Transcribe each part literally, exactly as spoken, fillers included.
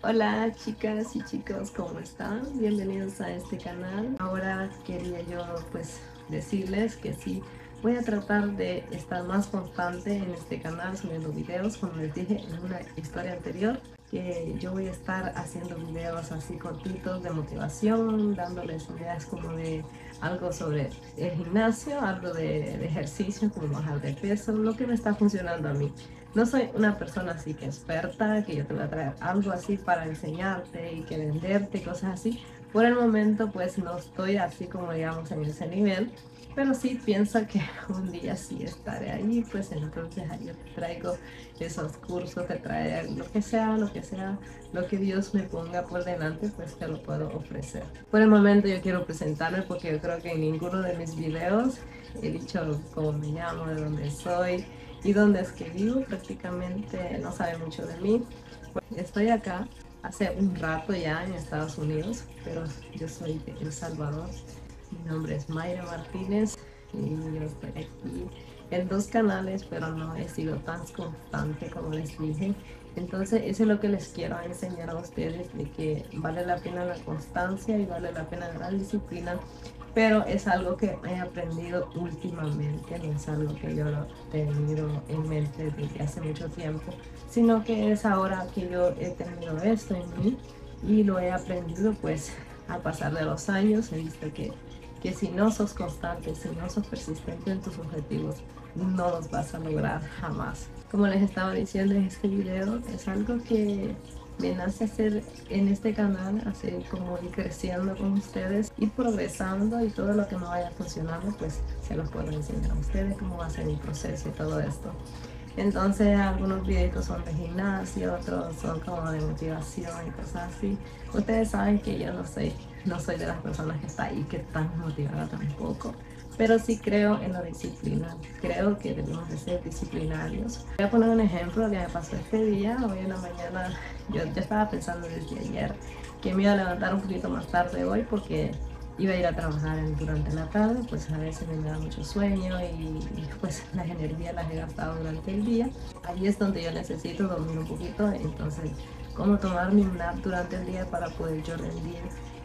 Hola chicas y chicos, ¿cómo están? Bienvenidos a este canal. Ahora quería yo pues decirles que sí, voy a tratar de estar más constante en este canal subiendo videos, como les dije en una historia anterior, que yo voy a estar haciendo videos así cortitos de motivación, dándoles ideas como de algo sobre el gimnasio, algo de, de ejercicio, como bajar de peso, lo que me está funcionando a mí. No soy una persona así que experta, que yo te voy a traer algo así para enseñarte y que venderte, cosas así. Por el momento pues no estoy así como digamos en ese nivel, pero sí pienso que un día sí estaré ahí, pues entonces ahí yo te traigo esos cursos, te traer lo que sea, lo que sea, lo que Dios me ponga por delante, pues te lo puedo ofrecer. Por el momento yo quiero presentarme porque yo creo que en ninguno de mis videos he dicho cómo me llamo, de dónde soy y dónde es que vivo. Prácticamente no sabe mucho de mí. Estoy acá hace un rato ya en Estados Unidos, pero yo soy de El Salvador. Mi nombre es Mayra Martínez y yo estoy aquí en dos canales, pero no he sido tan constante como les dije. Entonces eso es lo que les quiero enseñar a ustedes, de que vale la pena la constancia y vale la pena la disciplina, pero es algo que he aprendido últimamente, no es algo que yo lo he tenido en mente desde hace mucho tiempo, sino que es ahora que yo he tenido esto en mí y lo he aprendido pues a pasar de los años. He visto que, que si no sos constante, si no sos persistente en tus objetivos, no los vas a lograr jamás. Como les estaba diciendo en este video, es algo que me nace hacer en este canal, así como ir creciendo con ustedes, ir progresando, y todo lo que no vaya funcionando pues se los puedo enseñar a ustedes cómo va a ser mi proceso y todo esto. Entonces algunos videitos son de gimnasio, otros son como de motivación y cosas así. Ustedes saben que yo no soy, no soy de las personas que está ahí que están motivadas tampoco, pero sí creo en la disciplina. Creo que debemos de ser disciplinarios. Voy a poner un ejemplo que me pasó este día. Hoy en la mañana yo, yo estaba pensando desde ayer que me iba a levantar un poquito más tarde hoy porque iba a ir a trabajar en, durante la tarde, pues a veces me da mucho sueño y, y pues las energías las he gastado durante el día. Ahí es donde yo necesito dormir un poquito, entonces cómo tomar mi nap durante el día para poder yo rendir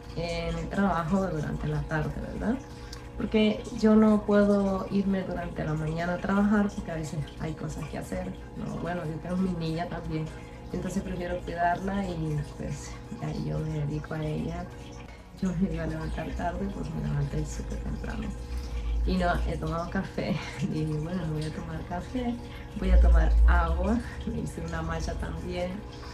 en el trabajo durante la tarde, ¿verdad? Porque yo no puedo irme durante la mañana a trabajar porque a veces hay cosas que hacer, ¿no? Bueno, yo tengo mi niña también, entonces prefiero cuidarla y pues ahí yo me dedico a ella. Yo me iba a levantar tarde, pues me levanté súper temprano. Y no, he tomado café. Y dije, bueno, no voy a tomar café, voy a tomar agua. Me hice una matcha también.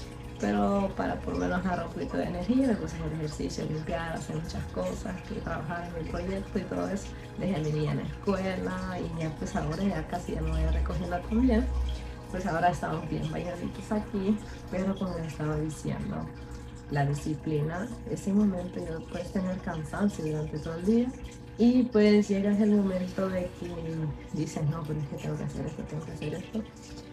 Pero para por lo menos agarrar un poquito de energía, me puse a hacer ejercicio, limpiar, hacer muchas cosas, que trabajar en mi proyecto y todo eso. Dejé a mi niña en la escuela y ya pues ahora ya casi ya me voy a recogerla también. Pues ahora estamos bien bañaditos aquí, pero como les estaba diciendo, la disciplina, ese momento ya puedes tener cansancio durante todo el día y pues llegas el momento de que dices, no, pero es que tengo que hacer esto, tengo que hacer esto.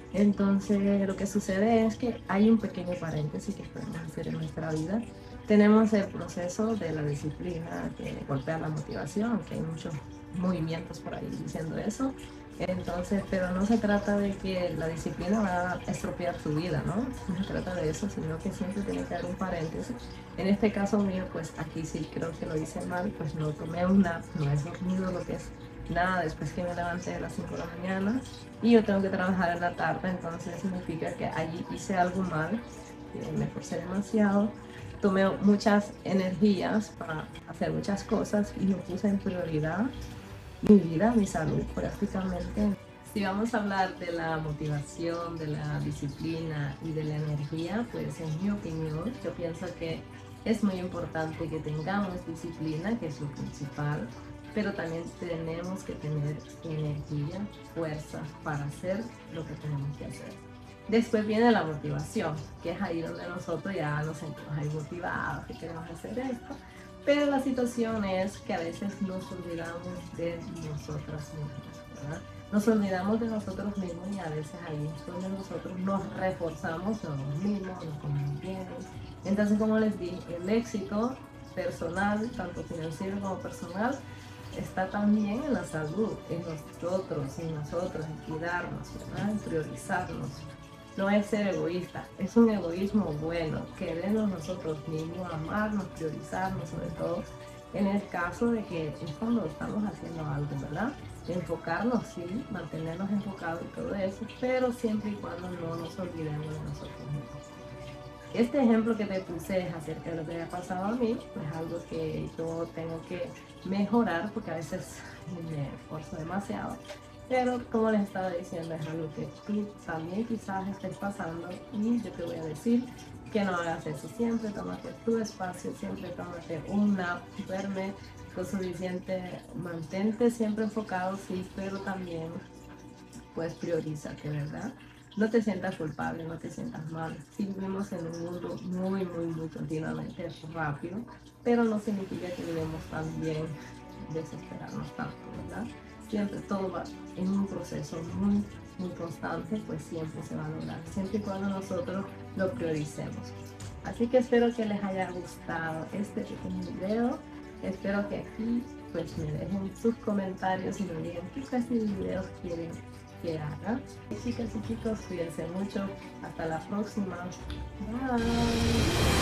Entonces lo que sucede es que hay un pequeño paréntesis que podemos hacer en nuestra vida. Tenemos el proceso de la disciplina que golpea la motivación, que hay muchos movimientos por ahí diciendo eso. Entonces, pero no se trata de que la disciplina va a estropear tu vida, ¿no? No se trata de eso, sino que siempre tiene que haber un paréntesis. En este caso mío, pues aquí sí creo que lo hice mal, pues no tomé un nap, no he dormido lo que es nada después que me levanté a las cinco de la mañana y yo tengo que trabajar en la tarde, entonces significa que allí hice algo mal, que me esforcé demasiado, tomé muchas energías para hacer muchas cosas y no puse en prioridad mi vida, mi salud prácticamente. Si vamos a hablar de la motivación, de la disciplina y de la energía, pues en mi opinión, yo pienso que es muy importante que tengamos disciplina, que es lo principal, pero también tenemos que tener energía, fuerza para hacer lo que tenemos que hacer. Después viene la motivación, que es ahí donde nosotros ya nos sentimos ahí motivados, que queremos hacer esto. Pero la situación es que a veces nos olvidamos de nosotras mismas, ¿verdad? Nos olvidamos de nosotros mismos y a veces ahí es donde nosotros nos reforzamos nosotros mismos, nos ponemos bien. Entonces, como les dije, el éxito personal, tanto financiero como personal, está también en la salud, en nosotros, en nosotros, en cuidarnos, ¿verdad? En priorizarnos. no es ser egoísta, es un egoísmo bueno, querernos nosotros mismos, amarnos, priorizarnos sobre todo en el caso de que es cuando estamos haciendo algo, ¿verdad? Enfocarnos, sí, mantenernos enfocados y todo eso, pero siempre y cuando no nos olvidemos de nosotros mismos. Este ejemplo que te puse es acerca de lo que me ha pasado a mí, pues algo que yo tengo que mejorar porque a veces me esfuerzo demasiado. Pero como les estaba diciendo, es algo que tú también quizás estés pasando y yo te voy a decir que no hagas eso. Siempre tómate tu espacio, siempre tómate un nap, duerme lo suficiente, mantente siempre enfocado, sí, pero también pues priorízate, ¿verdad? No te sientas culpable, no te sientas mal. Sí, vivimos en un mundo muy, muy, muy continuamente rápido, pero no significa que debemos también desesperarnos tanto, ¿verdad? Siempre todo va en un proceso muy, muy constante, pues siempre se va a lograr, siempre y cuando nosotros lo prioricemos. Así que espero que les haya gustado este pequeño video. Espero que aquí pues me dejen sus comentarios y me digan qué clase de videos quieren que haga. Chicas y chicos, cuídense mucho. Hasta la próxima. Bye.